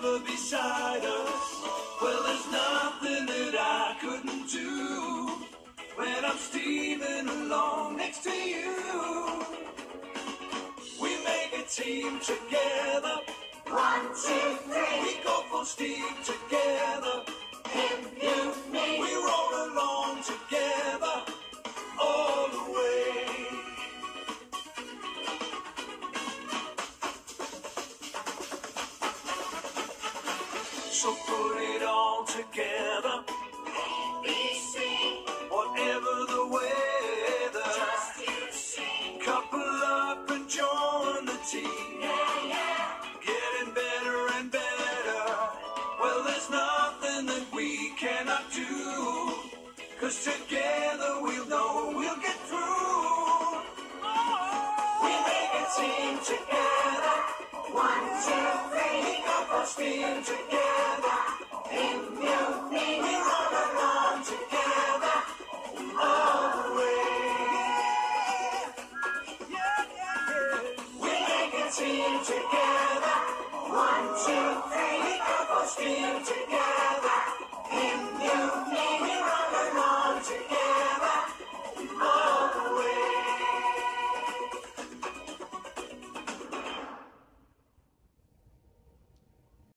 lover beside us. Well, there's nothing that I couldn't do when I'm steaming along next to you. We make a team together. 1, 2, 3. We go full steam together. Him, you, me. We roll along together all the way. So put it all together. ABC. Whatever the weather. Just you sing. Couple up and join the team. Yeah, yeah. Getting better and better. Well, there's nothing that we cannot do. 'Cause together we'll know we'll get through. We make a team together. 1, 2, 3. We go for steam together. In you, me. We run along together all the way. Yeah, yeah, yeah. We make a team together.